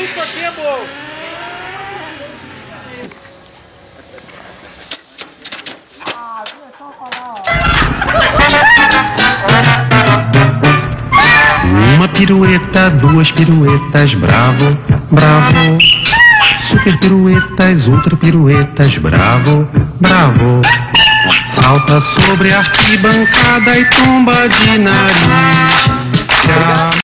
Isso aqui é bom. Uma pirueta, duas piruetas, bravo, bravo. Super piruetas, ultra piruetas, bravo, bravo. Salta sobre a arquibancada e tomba de nariz.